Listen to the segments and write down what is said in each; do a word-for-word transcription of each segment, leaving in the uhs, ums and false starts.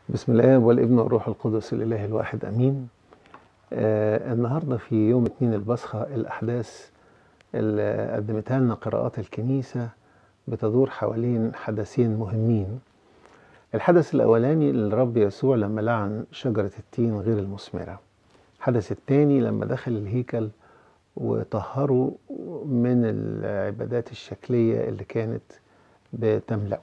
بسم الله والابن والروح القدس الإله الواحد أمين. آه النهاردة في يوم اتنين البصخة الأحداث اللي قدمتها لنا قراءات الكنيسة بتدور حوالين حدثين مهمين. الحدث الأولاني الرب يسوع لما لعن شجرة التين غير المثمرة. الحدث الثاني لما دخل الهيكل وطهره من العبادات الشكلية اللي كانت بتملأه.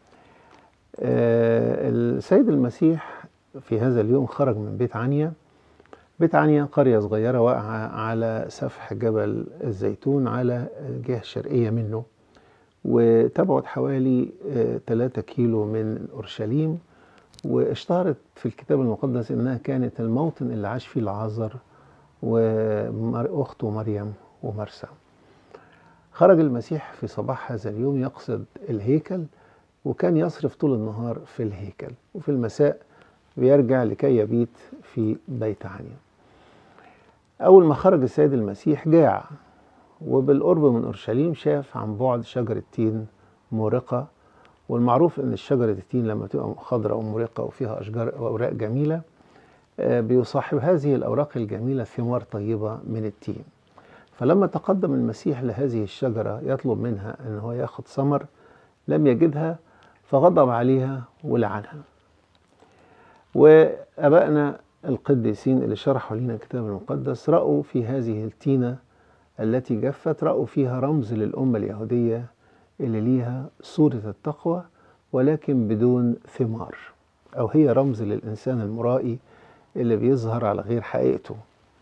آه السيد المسيح في هذا اليوم خرج من بيت عنيا. بيت عنيا قرية صغيرة واقعة على سفح جبل الزيتون على الجهة الشرقية منه، وتبعد حوالي ثلاثة كيلو من أورشليم، واشتهرت في الكتاب المقدس إنها كانت الموطن اللي عاش فيه العازر وأخته مريم ومرسى. خرج المسيح في صباح هذا اليوم يقصد الهيكل، وكان يصرف طول النهار في الهيكل، وفي المساء بيرجع لكي يبيت في بيت عنيا. أول ما خرج السيد المسيح جاع، وبالقرب من أورشليم شاف عن بعد شجرة تين مورقة، والمعروف أن الشجرة التين لما تبقى خضراء ومورقة وفيها أشجار وأوراق جميلة بيصاحب هذه الأوراق الجميلة ثمار طيبة من التين. فلما تقدم المسيح لهذه الشجرة يطلب منها أن هو ياخد ثمر لم يجدها، فغضب عليها ولعنها. وأبائنا القديسين اللي شرحوا لنا الكتاب المقدس رأوا في هذه التينة التي جفت، رأوا فيها رمز للأمة اليهودية اللي ليها صورة التقوى ولكن بدون ثمار، أو هي رمز للإنسان المرائي اللي بيظهر على غير حقيقته.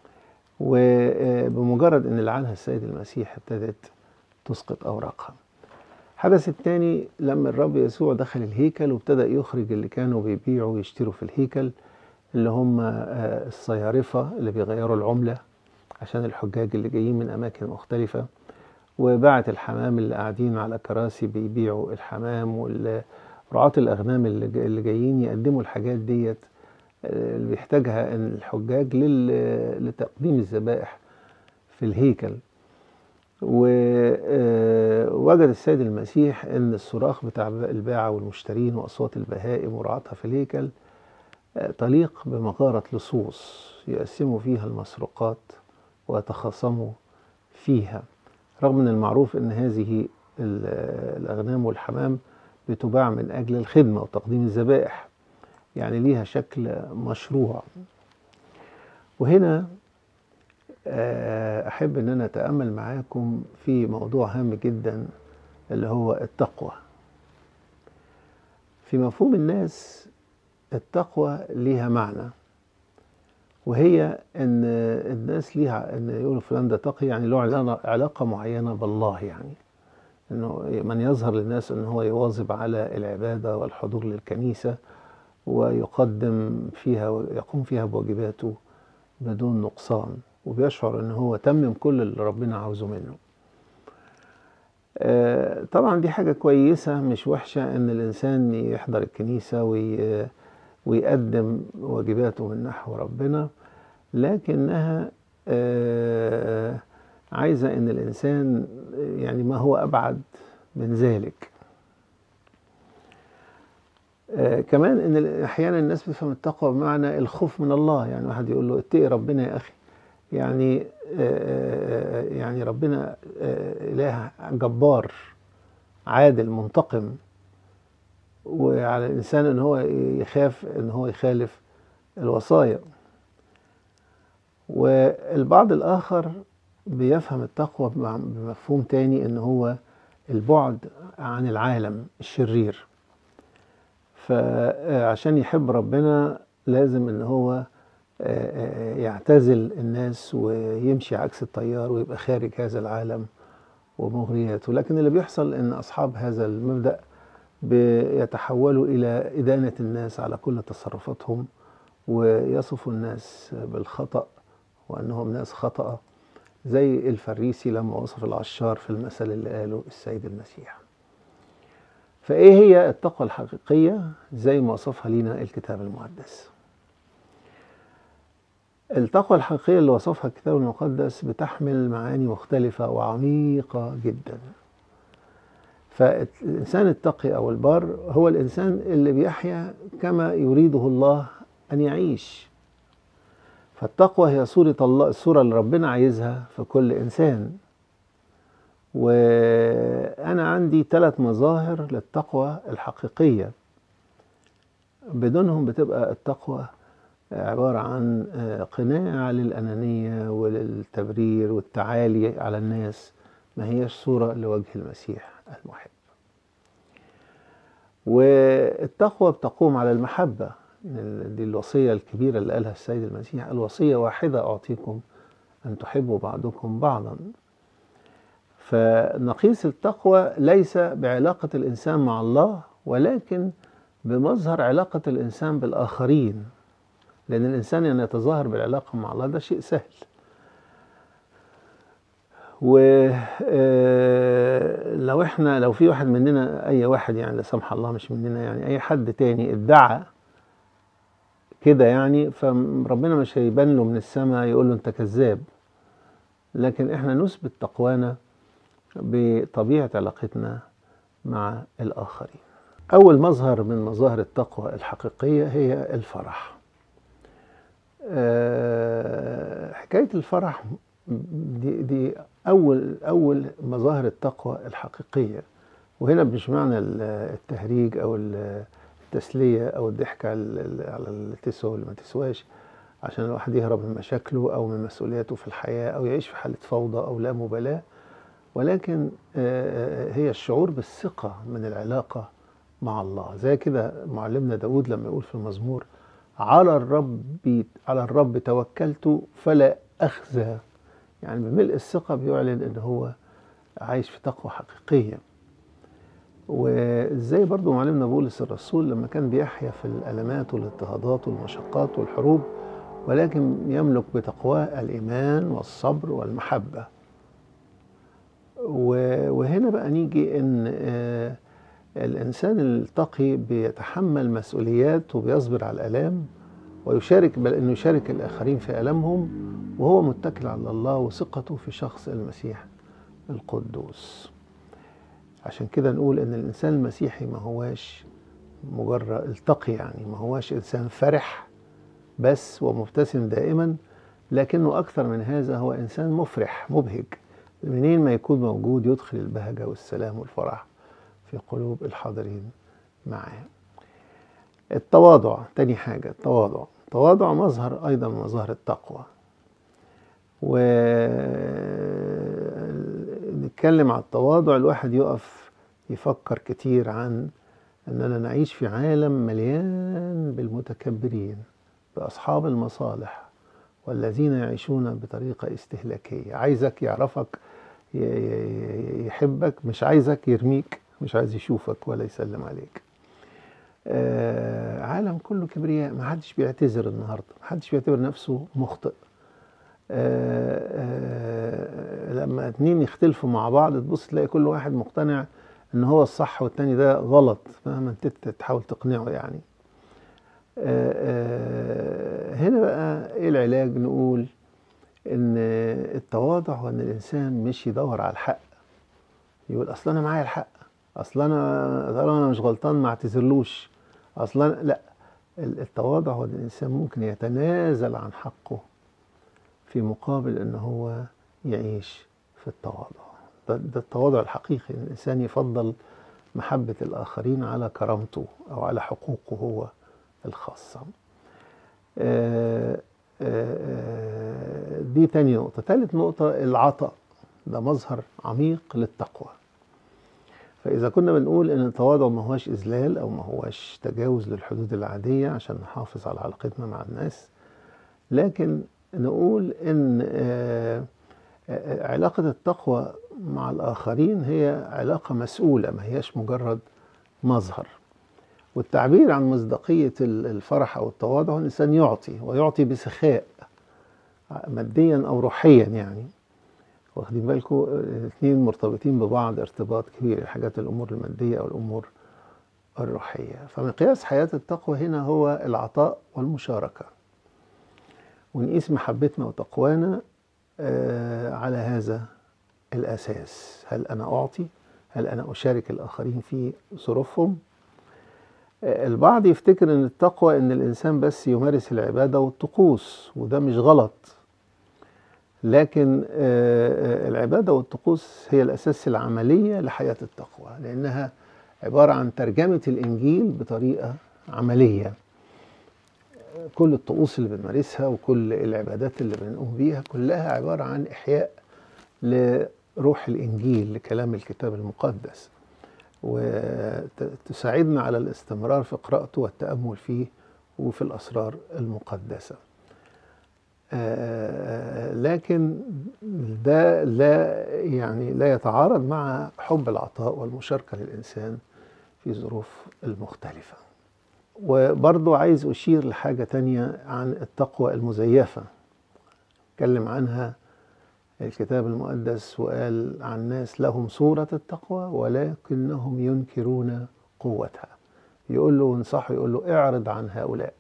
وبمجرد أن لعنها السيد المسيح ابتدت تسقط أوراقها. الحدث الثاني لما الرب يسوع دخل الهيكل وابتدأ يخرج اللي كانوا بيبيعوا ويشتروا في الهيكل، اللي هم الصيارفة اللي بيغيروا العملة عشان الحجاج اللي جايين من أماكن مختلفة، وباعة الحمام اللي قاعدين على كراسي بيبيعوا الحمام، ورعاة الأغنام اللي جايين يقدموا الحاجات ديت اللي بيحتاجها الحجاج لتقديم الذبائح في الهيكل. ووجد السيد المسيح أن الصراخ بتاع الباعة والمشترين وأصوات البهائم ورعاتها في الهيكل تليق بمغارة لصوص يقسموا فيها المسروقات ويتخاصموا فيها، رغم أن المعروف أن هذه الأغنام والحمام بتباع من أجل الخدمة وتقديم الذبائح، يعني ليها شكل مشروع. وهنا أحب أن أنا أتأمل معاكم في موضوع هام جدا اللي هو التقوى. في مفهوم الناس التقوى ليها معنى، وهي أن الناس ليها أن يقولوا فلان ده تقي، يعني له علاقة معينة بالله، يعني أنه من يظهر للناس أنه هو يواظب على العبادة والحضور للكنيسة ويقدم فيها ويقوم فيها بواجباته بدون نقصان، وبيشعر أنه هو تمم كل اللي ربنا عاوزه منه. آه طبعا دي حاجة كويسة مش وحشة أن الإنسان يحضر الكنيسة وي ويقدم واجباته من نحو ربنا، لكنها آه عايزة أن الإنسان يعني ما هو أبعد من ذلك. آه كمان أن أحيانا الناس بتفهم التقوى بمعنى الخوف من الله، يعني واحد يقول له اتقي ربنا يا أخي، يعني آه يعني ربنا آه إله جبار عادل منتقم، وعلى الإنسان أن هو يخاف أن هو يخالف الوصايا. والبعض الآخر بيفهم التقوى بمفهوم تاني، أن هو البعد عن العالم الشرير، فعشان يحب ربنا لازم أن هو يعتزل الناس ويمشي عكس التيار ويبقى خارج هذا العالم ومغرياته. لكن اللي بيحصل أن أصحاب هذا المبدأ بيتحولوا إلى إدانة الناس على كل تصرفاتهم، ويصفوا الناس بالخطأ وأنهم ناس خطأ، زي الفريسي لما وصف العشار في المثل اللي قاله السيد المسيح. فإيه هي التقوى الحقيقية زي ما وصفها لنا الكتاب المقدس؟ التقوى الحقيقية اللي وصفها الكتاب المقدس بتحمل معاني مختلفة وعميقة جدا. فالإنسان التقي أو البار هو الإنسان اللي بيحيا كما يريده الله أن يعيش. فالتقوى هي صورة الله، الصورة اللي ربنا عايزها في كل إنسان. وأنا عندي ثلاث مظاهر للتقوى الحقيقية، بدونهم بتبقى التقوى عبارة عن قناع للأنانية وللتبرير والتعالي على الناس، ما هيش صورة لوجه المسيح المحب. والتقوى بتقوم على المحبة، دي الوصية الكبيرة اللي قالها السيد المسيح: الوصية واحدة أعطيكم، أن تحبوا بعضكم بعضا. فنقيس التقوى ليس بعلاقة الإنسان مع الله، ولكن بمظهر علاقة الإنسان بالآخرين، لأن الإنسان أن يتظاهر بالعلاقة مع الله ده شيء سهل. ولو احنا لو في واحد مننا، أي واحد يعني لا سمح الله مش مننا، يعني أي حد تاني ادعى كده يعني، فربنا مش هيبان له من السماء يقول له أنت كذاب، لكن احنا نثبت تقوانا بطبيعة علاقتنا مع الآخرين. أول مظهر من مظاهر التقوى الحقيقية هي الفرح. أه حكاية الفرح دي, دي أول أول مظاهر التقوى الحقيقية. وهنا مش معنى التهريج أو التسلية أو الضحك على اللي تسوى واللي ما تسواش عشان الواحد يهرب من مشاكله أو من مسؤولياته في الحياة أو يعيش في حالة فوضى أو لا مبالاة، ولكن هي الشعور بالثقة من العلاقة مع الله. زي كده معلمنا داود لما يقول في المزمور: على الرب على الرب توكلت فلا أخزى. يعني بملء الثقة بيعلن إن هو عايش في تقوى حقيقية. وإزاي برضو معلمنا بولس الرسول لما كان بيحيا في الألمات والاضطهادات والمشقات والحروب، ولكن يملك بتقواه الإيمان والصبر والمحبة. وهنا بقى نيجي إن الإنسان التقي بيتحمل مسؤوليات وبيصبر على الآلام ويشارك، بل إنه يشارك الآخرين في آلامهم، وهو متكل على الله وثقته في شخص المسيح القدوس. عشان كده نقول إن الإنسان المسيحي ما هواش مجرد التقي، يعني ما هواش إنسان فرح بس ومبتسم دائما، لكنه أكثر من هذا هو إنسان مفرح مبهج. منين ما يكون موجود يدخل البهجة والسلام والفرح في قلوب الحاضرين معاه. التواضع تاني حاجة، التواضع التواضع مظهر أيضا من مظاهر التقوى. ونتكلم على التواضع، الواحد يقف يفكر كتير عن أننا نعيش في عالم مليان بالمتكبرين، بأصحاب المصالح والذين يعيشون بطريقة استهلاكية. عايزك يعرفك يحبك، مش عايزك يرميك، مش عايز يشوفك ولا يسلم عليك. آه عالم كله كبرياء، ما حدش بيعتذر النهاردة، ما حدش بيعتبر نفسه مخطئ. آه آه لما اتنين يختلفوا مع بعض تبص تلاقي كل واحد مقتنع ان هو الصح والتاني ده غلط، مهما انت تحاول تقنعه يعني. آه آه هنا بقى ايه العلاج؟ نقول ان التواضع هو ان الانسان مش يدور على الحق، يقول اصل انا معايا الحق، اصل انا طالما انا مش غلطان ما اعتذرلوش، اصل انا لا. التواضع هو ان الانسان ممكن يتنازل عن حقه في مقابل ان هو يعيش في التواضع. ده, ده التواضع الحقيقي، ان الانسان يفضل محبة الاخرين على كرامته او على حقوقه هو الخاصة. آه آه دي تاني نقطة. تالت نقطة العطاء، ده مظهر عميق للتقوى. فإذا كنا بنقول إن التواضع ما هواش إذلال أو ما هواش تجاوز للحدود العادية عشان نحافظ على علاقتنا مع الناس، لكن نقول إن آه آه علاقة التقوى مع الآخرين هي علاقة مسؤولة، ما هياش مجرد مظهر. والتعبير عن مصداقية الفرح أو التواضع، الإنسان يعطي ويعطي بسخاء ماديا أو روحيا يعني. واخدين بالكم الاثنين مرتبطين ببعض ارتباط كبير، الحاجات الأمور المادية أو الأمور الروحية. فمقياس حياة التقوى هنا هو العطاء والمشاركة، ونقيس محبتنا وتقوانا على هذا الأساس. هل أنا أعطي هل أنا أشارك الآخرين في ظروفهم؟ البعض يفتكر أن التقوى أن الإنسان بس يمارس العبادة والطقوس، وده مش غلط، لكن العبادة والطقوس هي الأساس العملية لحياة التقوى، لأنها عبارة عن ترجمة الإنجيل بطريقة عملية. كل الطقوس اللي بنمارسها وكل العبادات اللي بنقوم بيها كلها عبارة عن إحياء لروح الإنجيل، لكلام الكتاب المقدس، وتساعدنا على الاستمرار في قراءته والتأمل فيه وفي الأسرار المقدسة. لكن ده لا يعني لا يتعارض مع حب العطاء والمشاركة للإنسان في ظروف المختلفة. وبرضو عايز أشير لحاجة تانية عن التقوى المزيفة، اتكلم عنها الكتاب المقدس وقال عن ناس لهم صورة التقوى ولكنهم ينكرون قوتها. يقول له وانصحه، يقول له اعرض عن هؤلاء.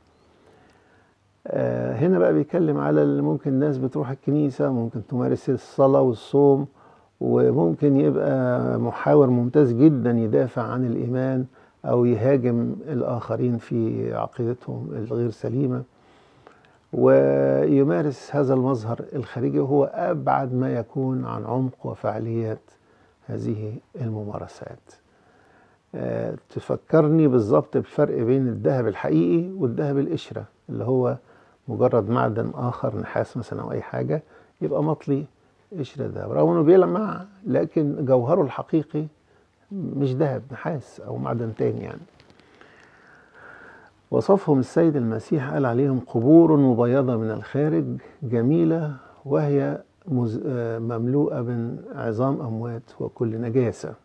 آه هنا بقى بيتكلم على اللي ممكن الناس بتروح الكنيسة، ممكن تمارس الصلاة والصوم، وممكن يبقى محاور ممتاز جدا يدافع عن الإيمان أو يهاجم الآخرين في عقيدتهم الغير سليمة، ويمارس هذا المظهر الخارجي وهو أبعد ما يكون عن عمق وفعاليات هذه الممارسات. أه تفكرني بالضبط بالفرق بين الذهب الحقيقي والذهب القشرة، اللي هو مجرد معدن آخر، نحاس مثلا أو أي حاجة، يبقى مطلي قشرة ذهب، رغم أنه بيلمع لكن جوهره الحقيقي مش ذهب، نحاس أو معدن تاني يعني. وصفهم السيد المسيح قال عليهم قبور مبيضة من الخارج جميلة وهي مملوءة من عظام أموات وكل نجاسة.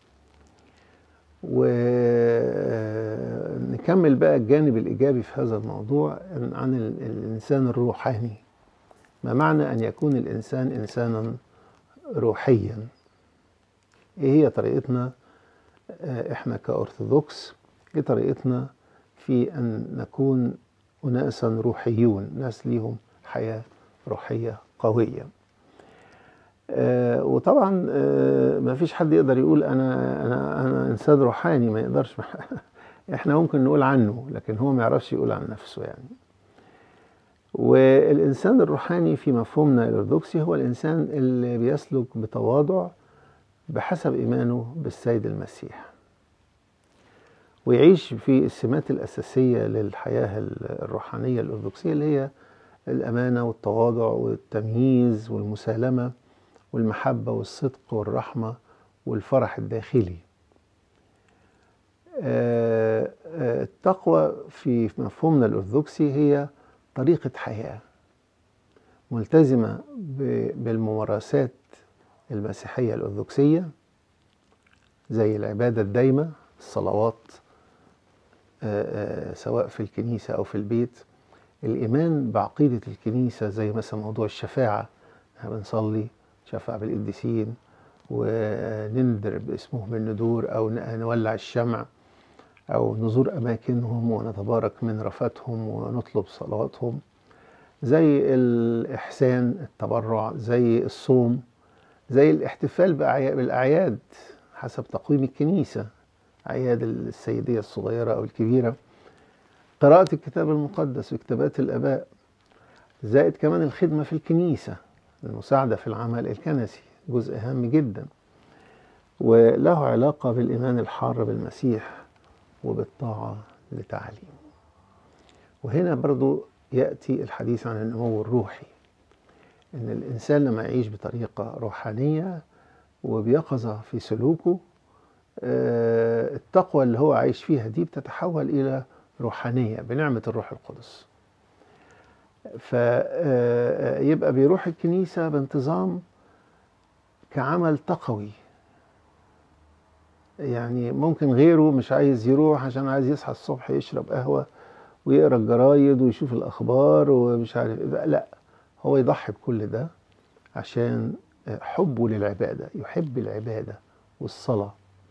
ونكمل بقى الجانب الإيجابي في هذا الموضوع عن الإنسان الروحاني. ما معنى أن يكون الإنسان إنسانا روحيا؟ إيه هي طريقتنا إحنا كأرثوذكس؟ إيه طريقتنا في أن نكون أناسا روحيون، ناس ليهم حياة روحية قوية؟ آه وطبعا آه ما فيش حد يقدر يقول أنا, أنا, أنا إنسان روحاني، ما يقدرش إحنا ممكن نقول عنه لكن هو ما يعرفش يقول عن نفسه يعني. والإنسان الروحاني في مفهومنا الأرثوذكسي هو الإنسان اللي بيسلك بتواضع بحسب إيمانه بالسيد المسيح، ويعيش في السمات الأساسية للحياة الروحانية الأرثوذكسية، اللي هي الأمانة والتواضع والتمييز والمسالمة والمحبة والصدق والرحمة والفرح الداخلي. التقوى في مفهومنا الأرثوذكسي هي طريقة حياة ملتزمة بالممارسات المسيحية الأرثوذكسية، زي العبادة الدايمة، الصلوات سواء في الكنيسة أو في البيت، الإيمان بعقيدة الكنيسة زي مثلا موضوع الشفاعة، بنصلي شفاعة بالقديسين ونندر باسمهم الندور أو نولع الشمع أو نزور أماكنهم ونتبارك من رفاتهم ونطلب صلواتهم، زي الإحسان، التبرع، زي الصوم، زي الاحتفال بالأعياد حسب تقويم الكنيسة، أعياد السيدية الصغيرة أو الكبيرة، قراءة الكتاب المقدس وكتابات الآباء، زائد كمان الخدمة في الكنيسة، المساعدة في العمل الكنسي، جزء هام جدا وله علاقة بالإيمان الحار بالمسيح وبالطاعة لتعليمه. وهنا برضو يأتي الحديث عن النمو الروحي، إن الإنسان لما يعيش بطريقة روحانية وبيقظة في سلوكه، التقوى اللي هو عايش فيها دي بتتحول إلى روحانية بنعمة الروح القدس. فيبقى بيروح الكنيسة بانتظام كعمل تقوي، يعني ممكن غيره مش عايز يروح عشان عايز يصحى الصبح يشرب قهوة ويقرأ الجرايد ويشوف الأخبار ومش عارف، لا، هو يضحي بكل ده عشان حبه للعبادة، يحب العبادة والصلاة،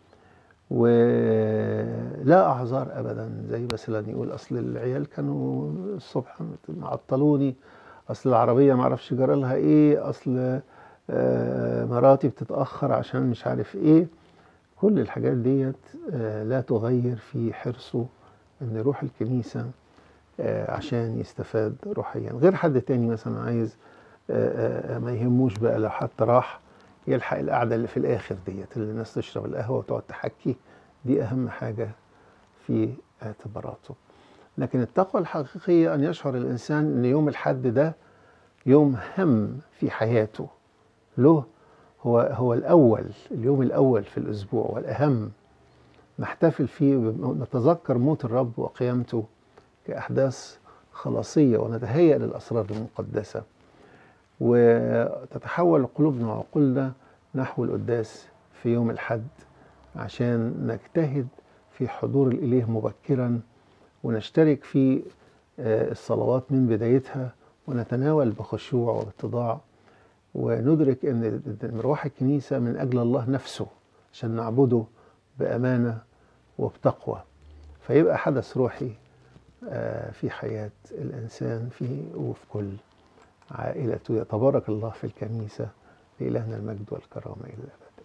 ولا أعذار أبدا، زي مثلا يقول أصل العيال كانوا الصبح معطلوني، أصل العربية معرفش جرى لها إيه، أصل مراتي بتتأخر عشان مش عارف إيه، كل الحاجات ديت آه، لا تغير في حرصه ان يروح الكنيسة آه، عشان يستفاد روحيا. غير حد تاني مثلا عايز آه، آه، ما يهموش بقى لو حتى راح يلحق القعدة اللي في الآخر ديت اللي الناس تشرب القهوة وتقعد تحكي، دي أهم حاجة في اعتباراته. لكن التقوى الحقيقية أن يشعر الإنسان أن يوم الحد ده يوم هم في حياته له، هو هو الأول، اليوم الأول في الأسبوع والأهم، نحتفل فيه، نتذكر موت الرب وقيامته كأحداث خلاصية ونتهيأ للأسرار المقدسة، وتتحول قلوبنا وعقولنا نحو القداس في يوم الحد عشان نجتهد في حضور الإله مبكرا، ونشترك في الصلوات من بدايتها، ونتناول بخشوع واتضاع، وندرك أن مروح الكنيسة من أجل الله نفسه عشان نعبده بأمانة وبتقوى، فيبقى حدث روحي في حياة الإنسان في وفي كل عائلته. يتبارك الله في الكنيسة، لإلهنا المجد والكرامة إلى الأبد.